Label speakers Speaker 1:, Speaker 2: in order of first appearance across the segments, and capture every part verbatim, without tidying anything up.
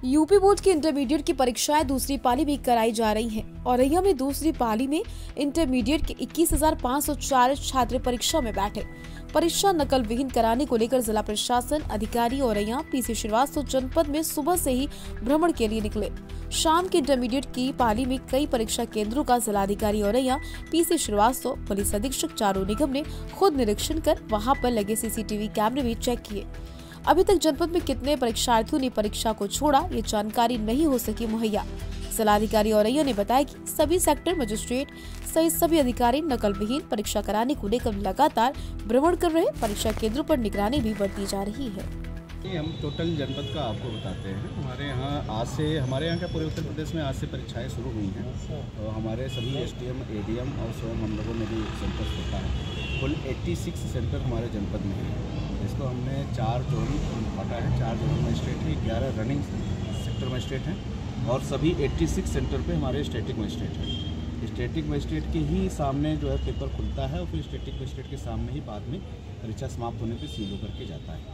Speaker 1: UP board की intermediate की परीक्षाएं दूसरी पाली में कराई जा रही हैं। औरैया में दूसरी पाली में इंटरमीडिएट के इक्कीस हजार पाँच सौ चार छात्र परीक्षा में बैठे। परीक्षा नकल विहीन कराने को लेकर जिला प्रशासन अधिकारी औरैया पीसी श्रीवास्तव जनपद में सुबह से ही भ्रमण के लिए निकले। शाम के इंटरमीडिएट की पाली में कई परीक्षा केंद्रों का जिलाधिकारी औरैया पीसी श्रीवास्तव पुलिस अधीक्षक चारू निगम ने खुद निरीक्षण कर वहां पर लगे सीसीटीवी कैमरे भी चेक किए। अभी तक जनपद में कितने परीक्षार्थियों ने परीक्षा को छोड़ा, ये जानकारी नहीं हो सकी मुहैया। जिलाधिकारी औरैया ने बताया कि सभी सेक्टर मजिस्ट्रेट सहित सभी अधिकारी नकल विहीन परीक्षा कराने को लेकर लगातार भ्रमण कर रहे। परीक्षा केंद्रों पर निगरानी भी बढ़ती जा रही है।
Speaker 2: हम टोटल जनपद का आपको बताते हैं। हमारे यहाँ आज से हमारे यहाँ का पूरे उत्तर प्रदेश में आज से परीक्षाएं शुरू हुई हैं। तो हमारे सभी एसडीएम, एडीएम और स्वयं हम लोगों ने भी सेंटर होता है। कुल छियासी सेंटर हमारे जनपद में हैं। इसको हमने चार जोन बांटा है। चार जोन मजिस्ट्रेट है, ग्यारह रनिंग सेक्टर मजिस्ट्रेट हैं और सभी छियासी सेंटर पे हमारे स्टैटिक मजिस्ट्रेट हैं। स्टैटिक मजिस्ट्रेट के ही सामने जो है पेपर खुलता है और फिर स्टैटिक मजिस्ट्रेट के सामने ही बाद में परीक्षा समाप्त होने पर सील होकर के जाता है।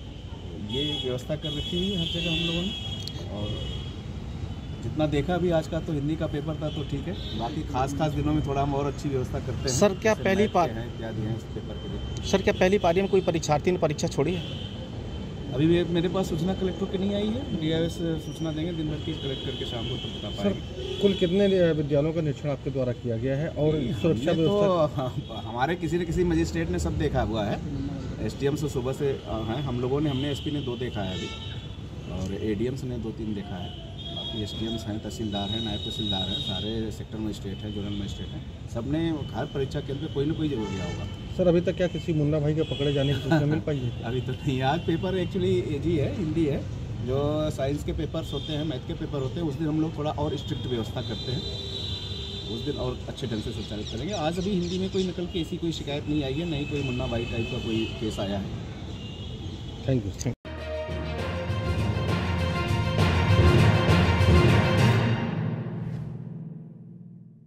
Speaker 2: ये व्यवस्था कर रखी है हर जगह हम लोगों ने। और जितना देखा भी आज का तो हिंदी का पेपर था तो ठीक है, बाकी खास खास दिनों में थोड़ा हम और अच्छी व्यवस्था करते हैं।
Speaker 3: सर क्या पहली पार
Speaker 2: है क्या दिए हैं इस पेपर के लिए?
Speaker 3: सर क्या पहली पारी में कोई परीक्षार्थी ने परीक्षा छोड़ी है?
Speaker 2: अभी भी मेरे पास सूचना कलेक्टर की नहीं आई है। डीआईएस सूचना देंगे दिन भर की, कलेक्ट करके शाम को तो बता पाएंगे।
Speaker 4: कुल कितने विद्यालयों का निरीक्षण आपके द्वारा किया गया है और सुरक्षा व्यवस्था?
Speaker 2: तो हमारे किसी न किसी मजिस्ट्रेट ने सब देखा हुआ है। एसडीएम से सुबह से हैं हम लोगों ने, हमने एसपी ने दो देखा है अभी और एडीएम्स ने दो तीन देखा है। बाकी एसडीएम्स हैं, तहसीलदार हैं, नायब तहसीलदार हैं, सारे सेक्टर मजिस्ट्रेट हैं, जोनल मजिस्ट्रेट हैं। सबने हर परीक्षा केंद्र पे कोई ना कोई जरूर गया होगा।
Speaker 4: सर अभी तक क्या किसी मुन्ना भाई के पकड़े जाने की सूचना मिल पाई है?
Speaker 2: अभी तो नहीं। आज पेपर एक्चुअली एजी है, हिंदी है। जो साइंस के पेपर्स होते हैं, मैथ के पेपर होते हैं, उस दिन हम लोग थोड़ा और स्ट्रिक्ट व्यवस्था करते हैं। उस दिन और अच्छे ढंग से संचालित करेंगे। आज अभी हिंदी में कोई नकल की ऐसी कोई शिकायत नहीं आई है, नहीं कोई मुन्ना भाई टाइप का कोई केस आया है।
Speaker 4: Thank you.